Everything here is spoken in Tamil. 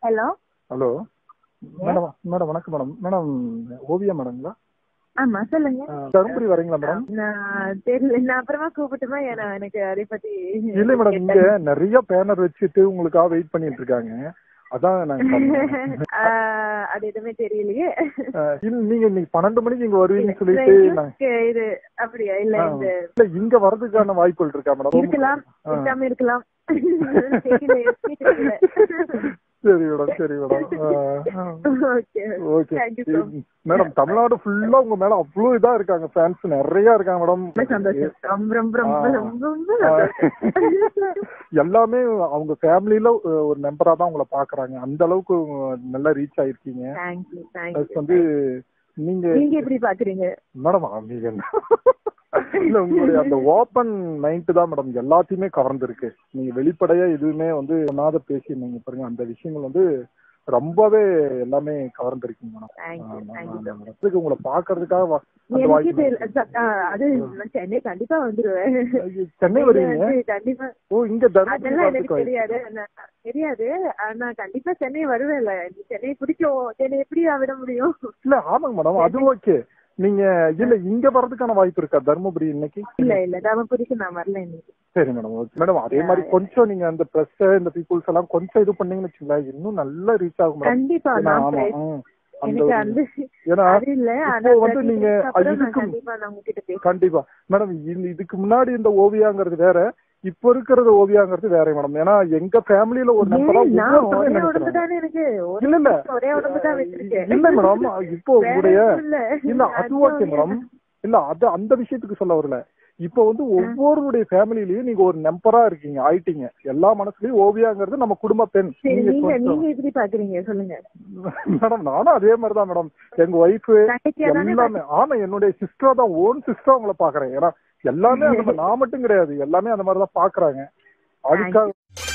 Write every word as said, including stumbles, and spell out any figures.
ஹலோ ஹலோ மேடம் மேடம் வணக்கம் மேடம் மேடம் ஓவியா மேடங்களா? ஆமா சொல்லுங்க. தருமபுரி வரீங்களா மேடம்? நான் தெரியல, நான் அப்புறமா கூப்பிட்டுமா, ஏன்னா எனக்கு அதை பத்தி இல்ல மேடம், இங்க நிறைய பேனர் வச்சுட்டு உங்களுக்காக வெயிட் பண்ணிட்டு இருக்காங்க. அதான் நாங்க அது எதுவுமே தெரியலையே. இல்ல நீங்க இன்னைக்கு பன்னெண்டு மணிக்கு இங்க வருவீங்கன்னு சொல்லிட்டு இது அப்படியா? இல்ல இல்ல இங்க வர்றதுக்கான வாய்ப்புகள் இருக்கா மேடம்? இருக்கலாம், இருக்காம இருக்கலாம். சரி மேடம், சரி மேடம். ஓகே மேடம், தமிழ்நாடு ஃபுல்லா உங்க மேல அவ்வளவு இதா இருக்காங்க, ஃபேன்ஸ் நிறைய இருக்காங்க மேடம். எல்லாமே அவங்க ஃபேமிலில ஒரு மெம்பரா தான் உங்களை பாக்குறாங்க. அந்த அளவுக்கு நல்லா ரீச் ஆயிருக்கீங்க. வந்து நீங்க நீங்க எப்படி பாக்குறீங்க மேடம்? நீங்க இல்ல உங்களுடைய அந்த ஓப்பன் மைண்ட் தான் மேடம் எல்லாத்தையுமே கவர்ந்துருக்கு. நீங்க வெளிப்படையா எதுவுமே வந்து சொன்னாத பேசி நீங்க பாருங்க, அந்த விஷயங்கள் வந்து ரொம்பவே எல்லாமே கவர்ந்துருக்கீங்க மேடம். உங்களை பாக்குறதுக்காக அது சென்னை கண்டிப்பா வந்துருவேன். சென்னை வருவீங்க கண்டிப்பா. ஓ, இங்க எனக்கு தெரியாது தெரியாது ஆனா கண்டிப்பா சென்னை வருவேன்ல. சென்னை பிடிக்கும், சென்னை எப்படி விட முடியும்? இல்ல ஆமாங்க மேடம், அது ஓகே. நீங்க இல்ல இங்க வர்றதுக்கான வாய்ப்பு இருக்கா தர்மபுரி இன்னைக்கு? இல்ல இல்ல தர்மபுரிக்கு நான் வரல இன்னைக்கு. சரி மேடம், ஓகே மேடம். அதே மாதிரி கொஞ்சம் நீங்க அந்த பிரஸ் இந்த பீப்புள்ஸ் எல்லாம் கொஞ்சம் இது பண்ணீங்கன்னு வச்சுங்களேன், இன்னும் நல்லா ரீச் ஆகும் மேடம். கண்டிப்பா. ஆமா, கண்டிப்பா மேடம். இதுக்கு முன்னாடி இந்த ஓவியாங்கிறது வேற, இப்ப இருக்கிறது ஓவியாங்கிறது வேற மேடம். ஏன்னா எங்க ஃபேமிலியில ஒரு நம்பரா இல்ல இல்ல இல்ல மேடம், இப்போ உங்களுடைய இல்ல அது ஓகே மேடம். இல்ல அது அந்த விஷயத்துக்கு சொல்ல வரல. இப்ப வந்து ஒவ்வொருடைய ஃபேமிலிலயும் நீங்க ஒரு நம்பரா இருக்கீங்க, ஆயிட்டீங்க. எல்லா மனசுலயும் ஓவியாங்கிறது நம்ம குடும்ப பெண். நீங்க எப்படி பாக்குறீங்க சொல்லுங்க மேடம்? நானும் அதே மாதிரிதான் மேடம். எங்க ஒய்ஃப் எல்லாமே ஆமா என்னுடைய சிஸ்டரா தான், ஓன் சிஸ்டரா உங்களை பாக்குறேன். ஏன்னா எல்லாமே நான் மட்டும் கிடையாது, எல்லாமே அந்த மாதிரிதான் பாக்குறாங்க. அதுக்காக